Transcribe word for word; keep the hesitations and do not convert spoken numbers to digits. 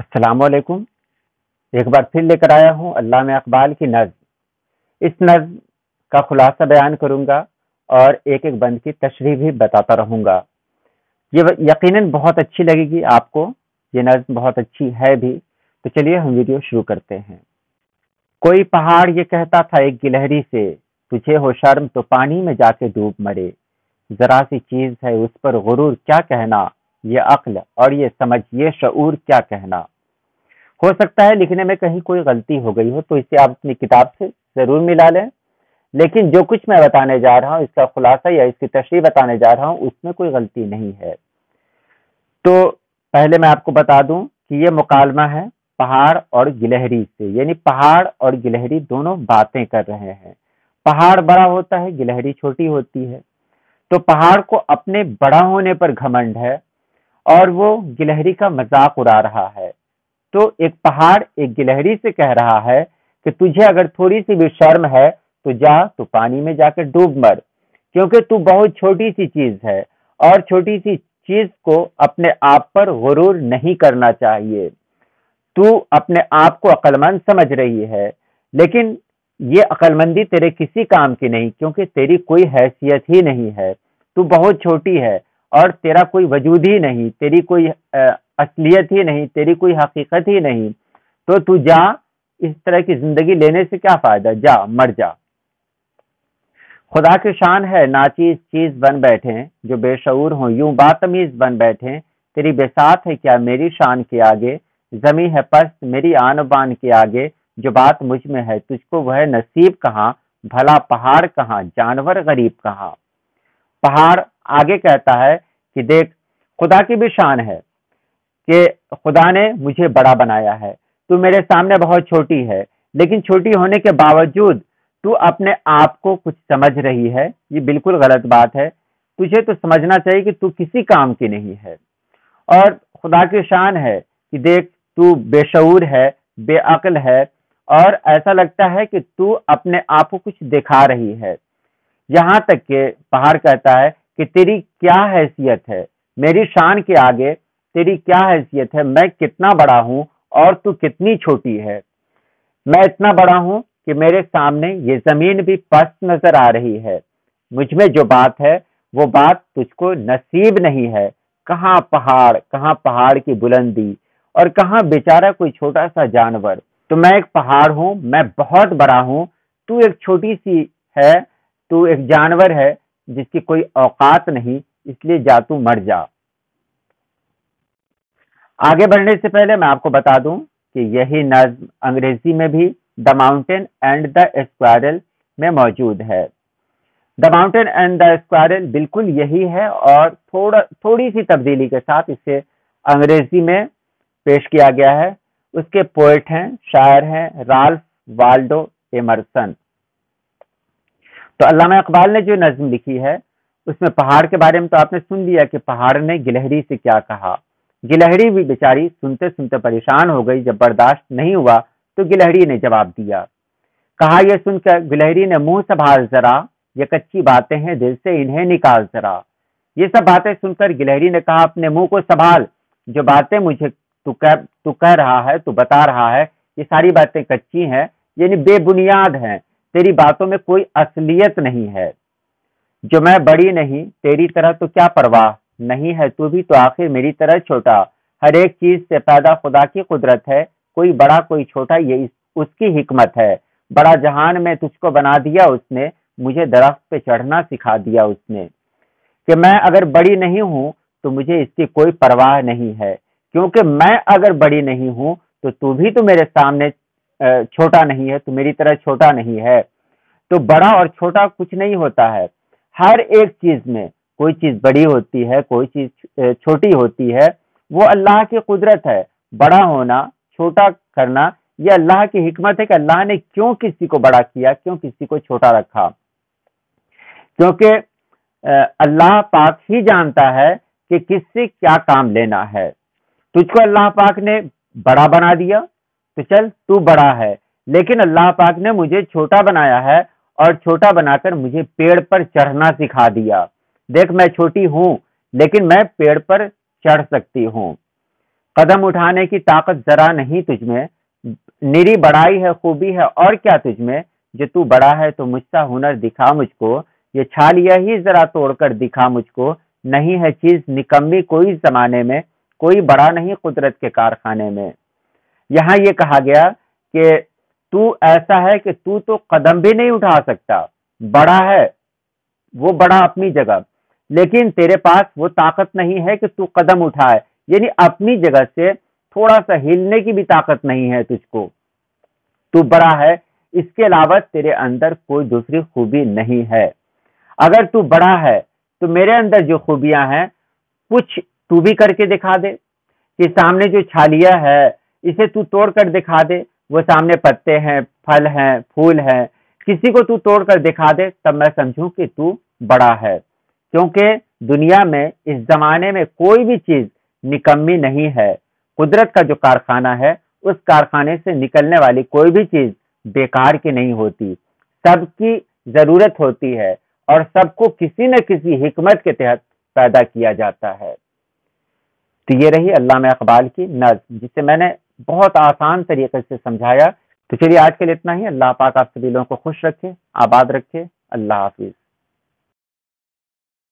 السلام علیکم۔ ایک بار پھر لے کر آیا ہوں علامہ اقبال کی نظم۔ اس نظم کا خلاصہ بیان کروں گا اور ایک ایک بند کی تشریح بھی بتاتا رہوں گا۔ یہ یقیناً بہت اچھی لگے گی آپ کو، یہ نظم بہت اچھی ہے بھی۔ تو چلیے ہم ویڈیو شروع کرتے ہیں۔ کوئی پہاڑ یہ کہتا تھا ایک گلہری سے، تجھے ہو شرم تو پانی میں جا کے ڈوب مرے۔ ذرا سی چیز ہے اس پر غرور کیا کہنا، یہ عقل اور یہ سمجھ یہ شعور کیا کہنا۔ ہو سکتا ہے لکھنے میں کہیں کوئی غلطی ہو گئی ہو تو اسے آپ اپنی کتاب سے ضرور ملا لیں، لیکن جو کچھ میں بتانے جا رہا ہوں اس کا خلاصہ یا اس کی تشریح بتانے جا رہا ہوں اس میں کوئی غلطی نہیں ہے۔ تو پہلے میں آپ کو بتا دوں کہ یہ مکالمہ ہے پہاڑ اور گلہری سے، یعنی پہاڑ اور گلہری دونوں باتیں کر رہے ہیں۔ پہاڑ بڑا ہوتا ہے، گلہری چھوٹی ہوتی ہے، تو پہاڑ کو اپنے بڑا ہونے پر گھمنڈ ہے اور وہ گلہری کا مذاق اڑا رہا ہے۔ تو ایک پہاڑ ایک گلہری سے کہہ رہا ہے کہ تجھے اگر تھوڑی سی بھی شرم ہے تو جا تو پانی میں جا کے ڈوب مر، کیونکہ تو بہت چھوٹی سی چیز ہے اور چھوٹی سی چیز کو اپنے آپ پر غرور نہیں کرنا چاہیے۔ تو اپنے آپ کو عقل مند سمجھ رہی ہے، لیکن یہ عقل مندی تیرے کسی کام کی نہیں، کیونکہ تیری کوئی حیثیت ہی نہیں ہے۔ تو بہت چھوٹی ہے اور تیرا کوئی وجود ہی نہیں، تیری کوئی اصلیت ہی نہیں، تیری کوئی حقیقت ہی نہیں۔ تو تو جا، اس طرح کی زندگی لینے سے کیا فائدہ، جا مر جا۔ خدا کی شان ہے ناچیز چیز بن بیٹھے، جو بے شعور ہوں یوں باتمیز بن بیٹھے۔ تیری بساط ہے کیا میری شان کے آگے، زمیں ہے پست میری آن بان کے آگے۔ جو بات مجھ میں ہے تجھ کو وہ ہے نصیب کہاں، بھلا پہاڑ کہاں جانور غریب کہاں۔ پہاڑ آگے کہتا ہے کہ دیکھ خدا کی بھی شان ہے کہ خدا نے مجھے بڑا بنایا ہے، تو میرے سامنے بہت چھوٹی ہے، لیکن چھوٹی ہونے کے باوجود تو اپنے آپ کو کچھ سمجھ رہی ہے، یہ بالکل غلط بات ہے۔ تجھے تو سمجھنا چاہیے کہ تو کسی کام کی نہیں ہے۔ اور خدا کی شان ہے کہ دیکھ تو بے شعور ہے، بے عقل ہے اور ایسا لگتا ہے کہ تو اپنے آپ کو کچھ دکھا رہی ہے۔ یہاں تک کہ پہاڑ کہتا ہے کہ تیری کیا حیثیت ہے میری شان کے آگے، تیری کیا حیثیت ہے، میں کتنا بڑا ہوں اور تو کتنی چھوٹی ہے۔ میں اتنا بڑا ہوں کہ میرے سامنے یہ زمین بھی پست نظر آ رہی ہے، مجھ میں جو بات ہے وہ بات تجھ کو نصیب نہیں ہے۔ کہاں پہاڑ، کہاں پہاڑ کی بلندی اور کہاں بیچارہ کوئی چھوٹا سا جانور۔ تو میں ایک پہاڑ ہوں، میں بہت بڑا ہوں، تو ایک چھوٹی سی ہے، تو ایک جانور ہے جس کی کوئی اوقات نہیں، اس لیے جا تو مر جا۔ آگے بڑھنے سے پہلے میں آپ کو بتا دوں کہ یہی نظم انگریزی میں بھی دا ماؤنٹین اینڈ دا اسکوائرل میں موجود ہے۔ دا ماؤنٹین اینڈ دا اسکوائرل بالکل یہی ہے اور تھوڑا تھوڑی سی تبدیلی کے ساتھ اسے انگریزی میں پیش کیا گیا ہے۔ اس کے پوئٹ ہیں، شاعر ہیں رالف والڈو ایمرسن۔ تو علامہ اقبال نے جو نظم لکھی ہے اس میں پہاڑ کے بارے میں تو آپ نے سن لیا کہ پہاڑ نے گلہری سے کیا کہا۔ گلہری بھی بیچاری سنتے سنتے پریشان ہو گئی، جب برداشت نہیں ہوا تو گلہری نے جواب دیا۔ کہا یہ سن کر گلہری نے منہ سنبھال ذرا، یہ کچی باتیں ہیں دل سے انہیں نکال ذرا۔ یہ سب باتیں سن کر گلہری نے کہا اپنے منہ کو سنبھال، جو باتیں مجھے تو کہہ تو کہہ رہا ہے، تو بتا رہا ہے، یہ ساری باتیں کچی ہیں، یعنی بے بنیاد ہیں، تیری باتوں میں کوئی اصلیت نہیں ہے۔ جو میں بڑی نہیں تیری طرح تو کیا پرواہ نہیں ہے، تو بھی تو آخر میری طرح چھوٹا۔ ہر ایک چیز سے پیدا خدا کی قدرت ہے، کوئی بڑا کوئی چھوٹا یہ اس کی حکمت ہے۔ بڑا جہان میں تجھ کو بنا دیا اس نے، مجھے درخت پہ چڑھنا سکھا دیا اس نے۔ کہ میں اگر بڑی نہیں ہوں تو مجھے اس کی کوئی پرواہ نہیں ہے، کیونکہ میں اگر بڑی نہیں ہوں تو تو بھی تو میرے سامنے چھوٹا نہیں ہے، تو میری طرح چھوٹا نہیں ہے۔ تو بڑا اور چھوٹا کچھ نہیں ہوتا ہے، ہر ایک چیز میں کوئی چیز بڑی ہوتی ہے، کوئی چیز چھوٹی ہوتی ہے، وہ اللہ کی قدرت ہے۔ بڑا ہونا، چھوٹا کرنا، یہ اللہ کی حکمت ہے کہ اللہ نے کیوں کسی کو بڑا کیا، کیوں کسی کو چھوٹا رکھا۔ کیونکہ اللہ پاک ہی جانتا ہے کہ کس سے کیا کام لینا ہے۔ تجھ کو اللہ پاک نے بڑا بنا دیا تو چل تو بڑا ہے، لیکن اللہ پاک نے مجھے چھوٹا بنایا ہے اور چھوٹا بنا کر مجھے پیڑ پر چڑھنا سکھا دیا۔ دیکھ میں چھوٹی ہوں لیکن میں پیڑ پر چڑھ سکتی ہوں۔ قدم اٹھانے کی طاقت ذرا نہیں تجھ میں، نری بڑائی ہے خوبی ہے اور کیا تجھ میں، جو تو بڑا ہے تو مجھ سا ہنر دکھا مجھ کو، یہ چھالیا ہی ذرا توڑ کر دکھا مجھ کو، نہیں ہے چیز نکمی کوئی زمانے میں، کوئی بڑا نہیں قدرت کے کارخانے میں۔ یہاں یہ کہا گیا کہ تو ایسا ہے کہ تو تو قدم بھی نہیں اٹھا سکتا، بڑا ہے وہ بڑا اپنی جگہ، لیکن تیرے پاس وہ طاقت نہیں ہے کہ تو قدم اٹھائے، یعنی اپنی جگہ سے تھوڑا سا ہلنے کی بھی طاقت نہیں ہے تجھ کو، تو بڑا ہے، اس کے علاوہ تیرے اندر کوئی دوسری خوبی نہیں ہے۔ اگر تو بڑا ہے تو میرے اندر جو خوبیاں ہیں کچھ تو بھی کر کے دکھا دے، کہ سامنے جو چھالیا ہے اسے تو توڑ کر دکھا دے، وہ سامنے پتے ہیں، پھل ہیں، پھول ہیں، کسی کو تو توڑ کر دکھا دے، تب میں سمجھوں کہ تو بڑا ہے، کیونکہ دنیا میں اس زمانے میں کوئی بھی چیز نکمی نہیں ہے، قدرت کا جو کارخانہ ہے اس کارخانے سے نکلنے والی کوئی بھی چیز بیکار کی نہیں ہوتی، سب کی ضرورت ہوتی ہے اور سب کو کسی نہ کسی حکمت کے تحت پیدا کیا جاتا ہے۔ تو یہ رہی علامہ اقبال کی نظم، جسے میں نے بہت آسان طریقے سے سمجھایا۔ تو چلیے آج کے لیے اتنا ہی۔ اللہ پاک آپ سبھی لوگوں کو خوش رکھے، آباد رکھے۔ اللہ حافظ۔